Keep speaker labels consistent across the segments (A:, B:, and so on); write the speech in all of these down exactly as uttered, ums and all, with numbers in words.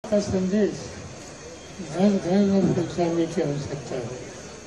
A: का संदेश घर घर में पहुंचाने की आवश्यकता है।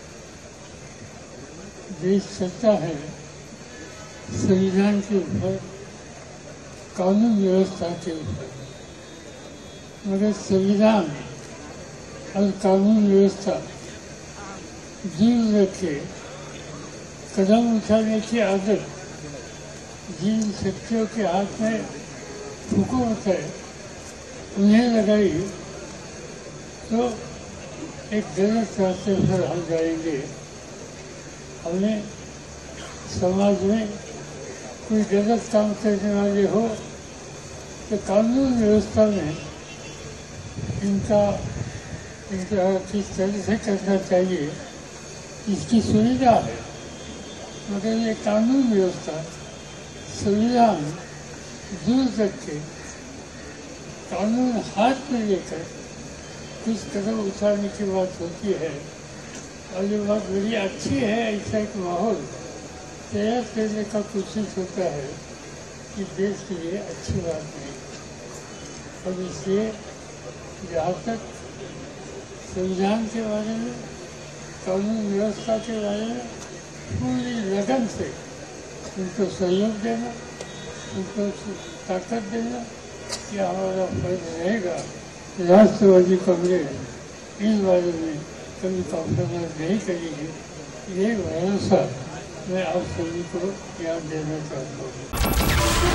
A: देश चलता है संविधान के ऊपर, कानून व्यवस्था के ऊपर, मगर संविधान और कानून व्यवस्था दूर रखे कदम उठाने की आदत जिन शक्तियों के हाथ में हुकूमत है उन्हें लगाई तो एक गलत रास्ते पर हम जाएंगे। हमें समाज में कोई गलत काम करने वाले हो तो कानून व्यवस्था में इनका इनका किस तरह से करना चाहिए इसकी सुविधा है, मगर ये कानून व्यवस्था संविधान दूर तक के कानून हाथ में लेकर कुछ कदम उठाने की बात होती है और ये बात बड़ी अच्छी है। ऐसा एक माहौल तैयार करने का कोशिश होता है कि देश के लिए अच्छी बात नहीं। और इसलिए जहाँ तक संविधान के बारे में, कानून व्यवस्था के बारे में पूरी लगन से उनको सहयोग देना, उनको ताकत देना, यह हमारा फर्ज रहेगा। राष्ट्रवादी कांग्रेस इस बारे में कभी कॉम्प्रोमाइज नहीं करेगी, ये भरोसा मैं आप सभी को याद देना चाहता हूँ।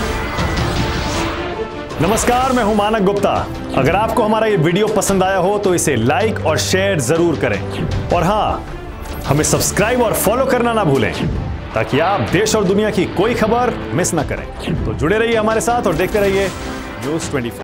B: नमस्कार, मैं हूं मानक गुप्ता। अगर आपको हमारा ये वीडियो पसंद आया हो तो इसे लाइक और शेयर जरूर करें, और हाँ, हमें सब्सक्राइब और फॉलो करना ना भूलें ताकि आप देश और दुनिया की कोई खबर मिस ना करें। तो जुड़े रहिए हमारे साथ और देखते रहिए न्यूज़ चौबीस।